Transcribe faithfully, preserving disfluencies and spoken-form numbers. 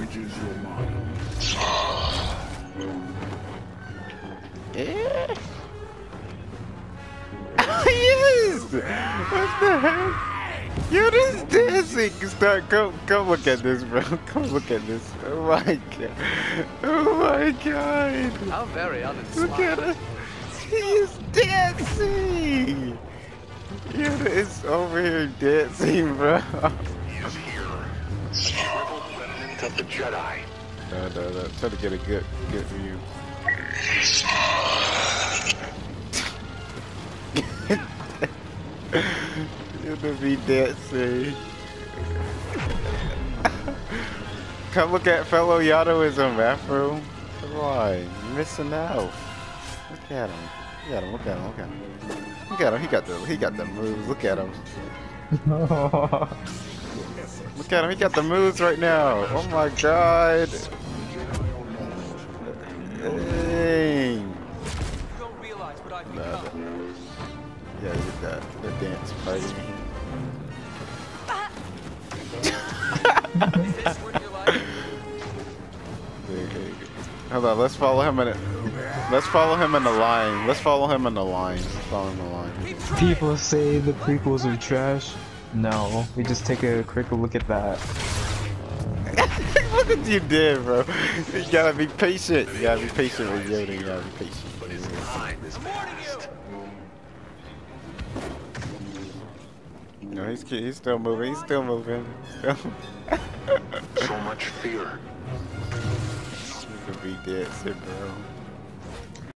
ravages your mind. Yeah. Yes! What the heck? Yo, this dancing! Start, come, come look at this, bro. Come look at this. Oh my god. Oh my god. How very uninspired. Look at him. He is dancing! Yoda is over here dancing, bro. He is here. Shriveled remnant of the Jedi. No, no, no. Try to get a good, good view. Yoda be dancing. Come look at fellow Yadoism, Afro. Come on, you're missing out. Look at him. Look at him. Look at him. Look at him. Look at him. He got the. He got the moves. Look at him. Look at him. He got the moves right now. Oh my god. Dang. You don't realize what I've Nah, become. that, yeah, you got the dance party. Is this worth your life? Hold on, let's follow him in it. Let's follow him in the line. Let's follow him in the line. Let's follow him in the line. People say the prequels are trash. No, we just take a quick look at that. Look what you did, bro. You gotta be patient. You gotta be patient with Yoda. You gotta be patient. But his time is past. No, he's he's still moving. He's still moving. Still. So much fear. You could be dancing, bro.